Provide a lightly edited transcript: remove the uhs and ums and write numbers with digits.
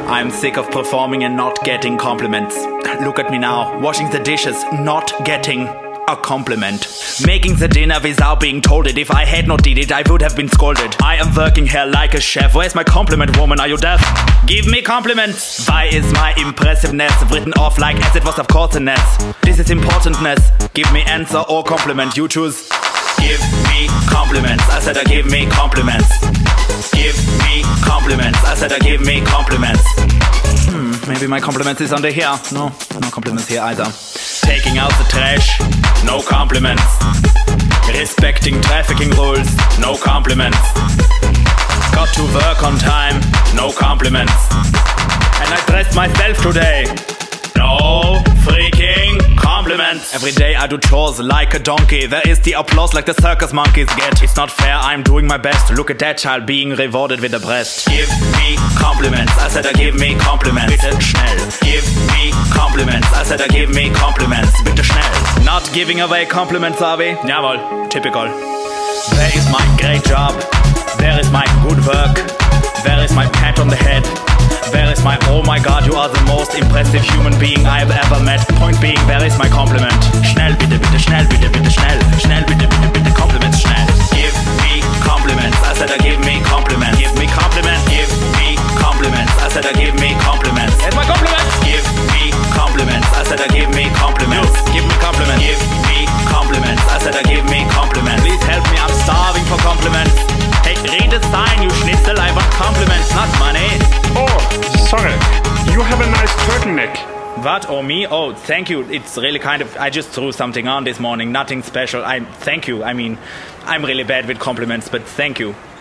I'm sick of performing and not getting compliments. Look at me now, washing the dishes, not getting a compliment. Making the dinner without being told it. If I had not did it, I would have been scolded. I am working here like a chef. Where's my compliment, woman? Are you deaf? Give me compliments. Why is my impressiveness written off like as it was of course a ness? This is importantness. Give me answer or compliment. You choose. Give me compliments. I said give me compliments. Give me compliments. I said give me compliments. Maybe my compliments is under here. No compliments here either. Taking out the trash, no compliments. Respecting trafficking rules, no compliments. Got to work on time, no compliments. And I dressed myself today, no freaking compliments. Every day I do chores like a donkey. There is the applause like the circus monkeys get. It's not fair, I'm doing my best. Look at that child being rewarded with a breast. Give me compliments, I said give me compliments. Bitte schnell. Give me compliments, I said give me compliments. Bitte schnell. Not giving away compliments, are we? Jawohl, typical. Where is my great job? Where is my good work? Where is my pat on the head? Where is my oh my god, you are the most impressive human being I have ever met? Point being, where is my compliment? Schnell bitte, bitte, schnell bitte, bitte, schnell. Schnell bitte, bitte, bitte, compliments, schnell. Give me compliments, I said give me compliments. Give me compliments, give me compliments. I said give me compliments. Where's my compliments? Give me compliments, I said give me compliments. Give me compliments. Give me compliments, I said give me compliments. Please help me, I'm starving for compliments. Hey, read a sign, you schnitzel, I want compliments, not money. Oh, sorry. You have a nice turtleneck. What? Oh, me? Oh, thank you. It's really kind of... I just threw something on this morning. Nothing special. Thank you. I mean, I'm really bad with compliments, but thank you.